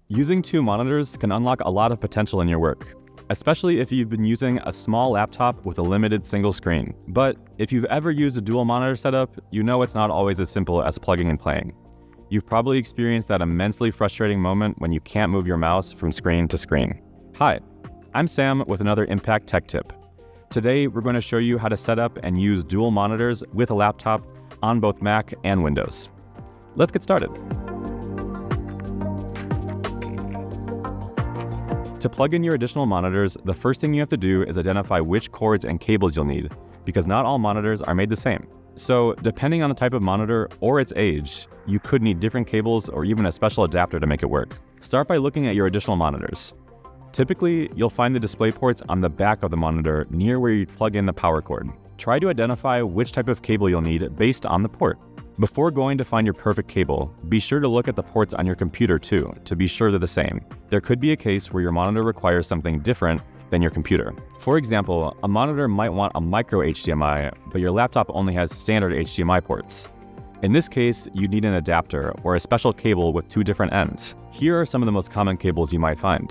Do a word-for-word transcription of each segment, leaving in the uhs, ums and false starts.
Using two monitors can unlock a lot of potential in your work, especially if you've been using a small laptop with a limited single screen. But if you've ever used a dual monitor setup, you know it's not always as simple as plugging and playing. You've probably experienced that immensely frustrating moment when you can't move your mouse from screen to screen. Hi, I'm Sam with another Impact Tech Tip. Today, we're going to show you how to set up and use dual monitors with a laptop on both Mac and Windows. Let's get started. To plug in your additional monitors, the first thing you have to do is identify which cords and cables you'll need, because not all monitors are made the same. So, depending on the type of monitor or its age, you could need different cables or even a special adapter to make it work. Start by looking at your additional monitors. Typically, you'll find the display ports on the back of the monitor near where you plug in the power cord. Try to identify which type of cable you'll need based on the port. Before going to find your perfect cable, be sure to look at the ports on your computer too, to be sure they're the same. There could be a case where your monitor requires something different than your computer. For example, a monitor might want a micro H D M I, but your laptop only has standard H D M I ports. In this case, you need an adapter or a special cable with two different ends. Here are some of the most common cables you might find.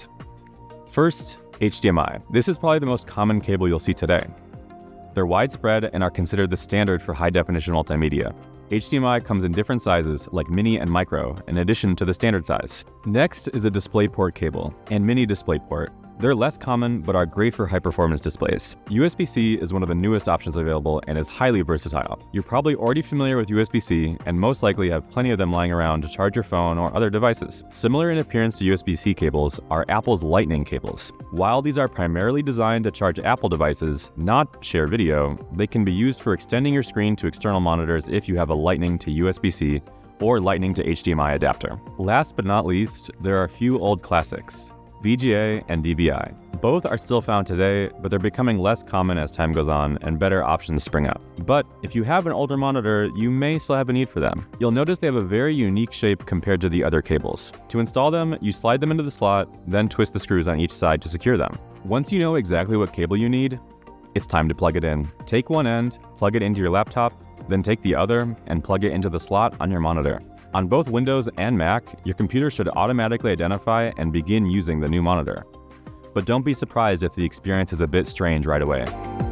First, H D M I. This is probably the most common cable you'll see today. They're widespread and are considered the standard for high-definition multimedia. H D M I comes in different sizes, like mini and micro, in addition to the standard size. Next is a DisplayPort cable and mini DisplayPort. They're less common, but are great for high-performance displays. U S B C is one of the newest options available and is highly versatile. You're probably already familiar with U S B C and most likely have plenty of them lying around to charge your phone or other devices. Similar in appearance to U S B C cables are Apple's Lightning cables. While these are primarily designed to charge Apple devices, not share video, they can be used for extending your screen to external monitors if you have a Lightning to U S B C or Lightning to H D M I adapter. Last but not least, there are a few old classics: V G A and D V I. Both are still found today, but they're becoming less common as time goes on and better options spring up. But if you have an older monitor, you may still have a need for them. You'll notice they have a very unique shape compared to the other cables. To install them, you slide them into the slot, then twist the screws on each side to secure them. Once you know exactly what cable you need, it's time to plug it in. Take one end, plug it into your laptop, then take the other and plug it into the slot on your monitor. On both Windows and Mac, your computer should automatically identify and begin using the new monitor. But don't be surprised if the experience is a bit strange right away.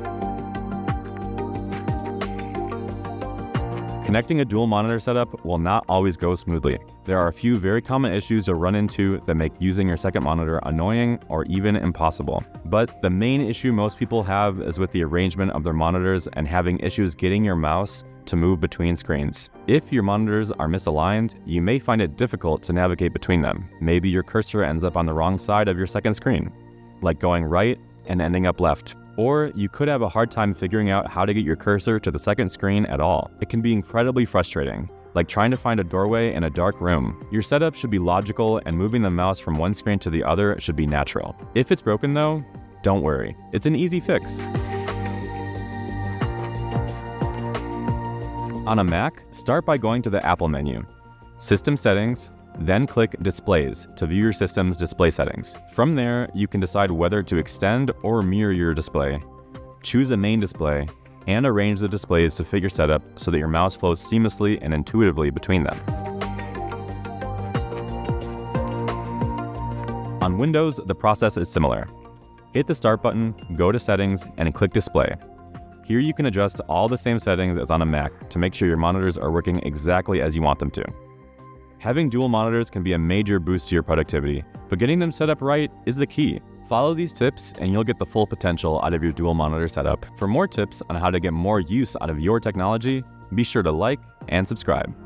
Connecting a dual monitor setup will not always go smoothly. There are a few very common issues you'll run into that make using your second monitor annoying or even impossible. But the main issue most people have is with the arrangement of their monitors and having issues getting your mouse to move between screens. If your monitors are misaligned, you may find it difficult to navigate between them. Maybe your cursor ends up on the wrong side of your second screen, like going right and ending up left. Or you could have a hard time figuring out how to get your cursor to the second screen at all. It can be incredibly frustrating, like trying to find a doorway in a dark room. Your setup should be logical, and moving the mouse from one screen to the other should be natural. If it's broken though, don't worry. It's an easy fix. On a Mac, start by going to the Apple menu, System Settings, then click Displays to view your system's display settings. From there, you can decide whether to extend or mirror your display, choose a main display, and arrange the displays to fit your setup so that your mouse flows seamlessly and intuitively between them. On Windows, the process is similar. Hit the Start button, go to Settings, and click Display. Here you can adjust all the same settings as on a Mac to make sure your monitors are working exactly as you want them to. Having dual monitors can be a major boost to your productivity, but getting them set up right is the key. Follow these tips and you'll get the full potential out of your dual monitor setup. For more tips on how to get more use out of your technology, be sure to like and subscribe.